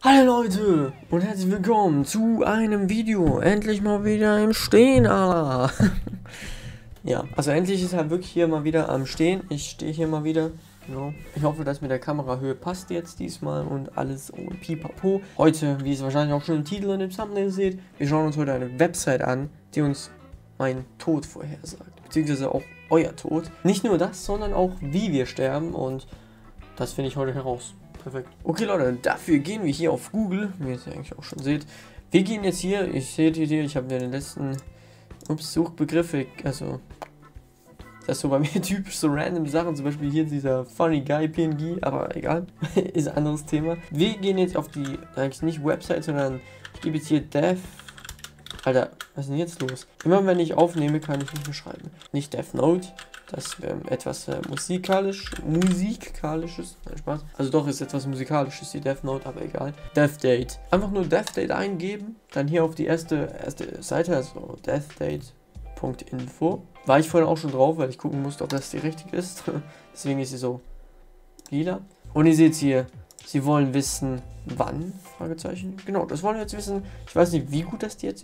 Hallo Leute und herzlich willkommen zu einem Video. Endlich mal wieder im Stehen, Alter. Ja, also endlich ist halt wirklich hier mal wieder am Stehen. Ich stehe hier mal wieder. Genau. Ich hoffe, dass mit der Kamerahöhe passt jetzt diesmal und alles und pipapo. Heute, wie ihr wahrscheinlich auch schon im Titel und im Thumbnail seht, wir schauen uns heute eine Website an, die uns meinen Tod vorhersagt. Beziehungsweise auch euer Tod. Nicht nur das, sondern auch wie wir sterben, und das finde ich heute heraus. Perfekt. Okay Leute, dafür gehen wir hier auf Google, wie ihr es ja eigentlich auch schon seht. Wir gehen jetzt hier, ich sehe hier, ich habe mir den letzten Suchbegriffe, also das ist so bei mir typisch so random Sachen, zum Beispiel hier dieser Funny Guy PNG, aber egal, ist ein anderes Thema. Wir gehen jetzt auf die, eigentlich nicht Website, sondern ich gebe jetzt hier Dev. Alter, was ist denn jetzt los? Immer wenn ich aufnehme, kann ich nicht mehr schreiben. Nicht Death Note. Das wäre etwas musikalisches. Nein, Spaß. Also doch, ist etwas musikalisches, die Death Note, aber egal. Death Date. Einfach nur Death Date eingeben, dann hier auf die erste Seite, also deathdate.info. War ich vorhin auch schon drauf, weil ich gucken musste, ob das die richtige ist. Deswegen ist sie so lila. Und ihr seht hier, sie wollen wissen, wann? Fragezeichen. Genau, das wollen wir jetzt wissen. Ich weiß nicht, wie gut das jetzt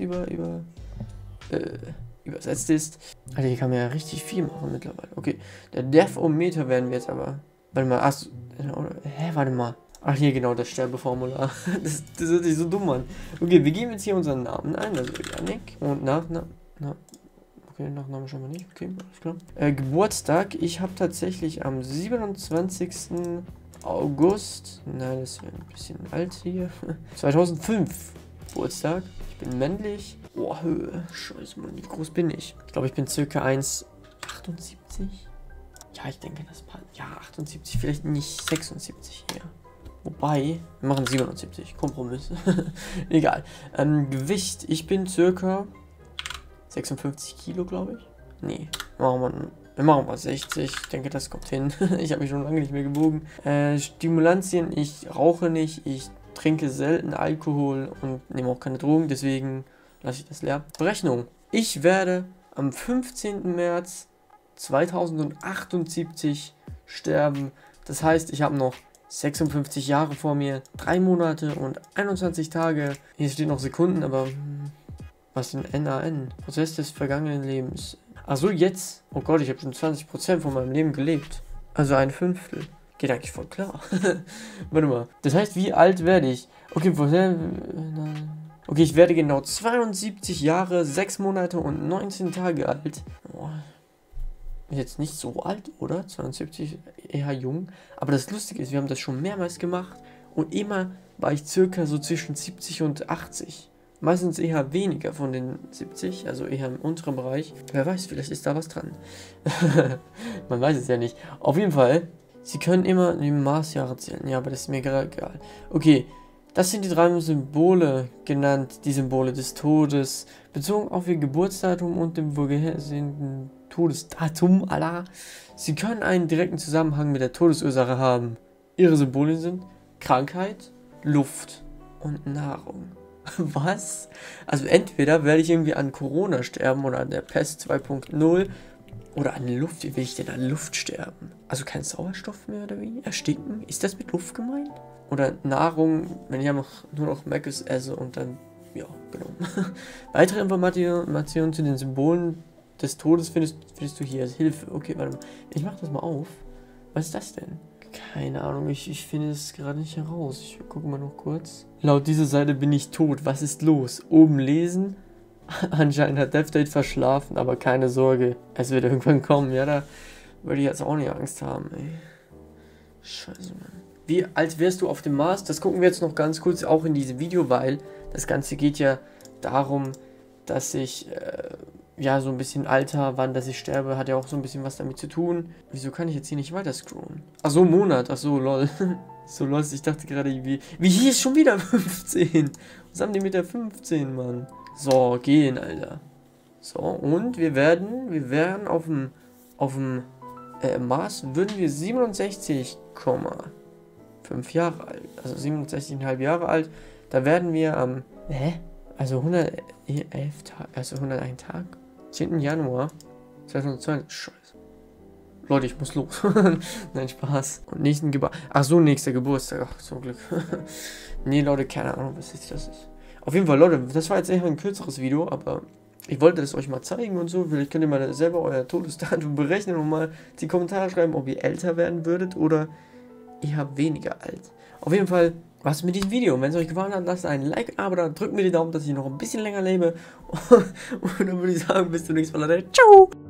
übersetzt ist. Also hier kann man ja richtig viel machen mittlerweile. Okay, der Death-O-Meter werden wir jetzt aber... Warte mal, warte mal. Ach hier, genau, das Sterbeformular. das hört sich so dumm an. Okay, wir geben jetzt hier unseren Namen ein, also Yannick. Und Nachname... Okay, Nachname schon mal nicht. Okay, alles klar. Geburtstag, ich habe tatsächlich am 27. August... Nein, das ist ja ein bisschen alt hier. 2005 Geburtstag. Ich bin männlich. Oh, Höhe. Scheiße, Mann, wie groß bin ich? Ich glaube, ich bin circa 1,78. Ja, ich denke, das passt. Ja, 78, vielleicht nicht 76 eher. Wobei, wir machen 77. Kompromiss. Egal. Gewicht. Ich bin circa 56 Kilo, glaube ich. Nee, wir machen mal 60. Ich denke, das kommt hin. Ich habe mich schon lange nicht mehr gewogen. Stimulantien. Ich rauche nicht. Ich trinke selten Alkohol und nehme auch keine Drogen, deswegen lasse ich das leer. Berechnung. Ich werde am 15. März 2078 sterben. Das heißt, ich habe noch 56 Jahre vor mir, 3 Monate und 21 Tage. Hier stehen noch Sekunden, aber was ist denn NaN? Prozess des vergangenen Lebens. Achso, jetzt. Oh Gott, ich habe schon 20% von meinem Leben gelebt. Also ein Fünftel. Geht eigentlich voll klar. Warte mal. Das heißt, wie alt werde ich? Okay, okay, ich werde genau 72 Jahre, 6 Monate und 19 Tage alt. Oh, ist jetzt nicht so alt, oder? 72, eher jung. Aber das Lustige ist, wir haben das schon mehrmals gemacht. Und immer war ich circa so zwischen 70 und 80. Meistens eher weniger von den 70, also eher im unteren Bereich. Wer weiß, vielleicht ist da was dran. Man weiß es ja nicht. Auf jeden Fall... Sie können immer die Marsjahre zählen. Ja, aber das ist mir gerade egal. Okay, das sind die 3 Symbole genannt, die Symbole des Todes, bezogen auf ihr Geburtsdatum und dem vorgesehenen Todesdatum. Allah. Sie können einen direkten Zusammenhang mit der Todesursache haben. Ihre Symbole sind Krankheit, Luft und Nahrung. Was? Also entweder werde ich irgendwie an Corona sterben oder an der Pest 2.0. Oder an Luft. Wie will ich denn an Luft sterben? Also kein Sauerstoff mehr oder wie? Ersticken? Ist das mit Luft gemeint? Oder Nahrung, wenn ich einfach nur noch Macs esse und dann, ja, genau. Weitere Informationen zu den Symbolen des Todes findest du hier als Hilfe. Okay, warte mal. Ich mach das mal auf. Was ist das denn? Keine Ahnung, ich finde es gerade nicht heraus. Ich gucke mal noch kurz. Laut dieser Seite bin ich tot. Was ist los? Oben lesen. Anscheinend hat Death Date verschlafen, aber keine Sorge, es wird irgendwann kommen. Ja, da würde ich jetzt auch nicht Angst haben, ey. Scheiße, Mann. Wie alt wärst du auf dem Mars? Das gucken wir jetzt noch ganz kurz auch in diesem Video, weil das Ganze geht ja darum, dass ich, ja, so ein bisschen Alter, wann dass ich sterbe, hat ja auch so ein bisschen was damit zu tun. Wieso kann ich jetzt hier nicht weiter scrollen? Ach so, Monat, ach so, lol. So los, ich dachte gerade, wie hier ist schon wieder 15. Was haben die mit der 15, Mann? So, gehen, Alter. So, und wir werden auf dem Mars würden wir 67,5 Jahre alt, also 67,5 Jahre alt. Da werden wir am, also 111 Tage, also 101 Tag, 10. Januar 2020, scheiße. Leute, ich muss los. Nein, Spaß. Und nächsten Ach so, nächster Geburtstag. Ach, zum Glück. Nee, Leute, keine Ahnung, was das ist. Auf jeden Fall, Leute, das war jetzt eher ein kürzeres Video, aber ich wollte das euch mal zeigen und so. Vielleicht könnt ihr mal selber euer Todesdatum berechnen und mal die Kommentare schreiben, ob ihr älter werden würdet oder eher weniger alt. Auf jeden Fall, was mit diesem Video. Und wenn es euch gefallen hat, lasst ein Like, aber dann drückt mir die Daumen, dass ich noch ein bisschen länger lebe. Und dann würde ich sagen, bis zum nächsten Mal, Leute. Ciao!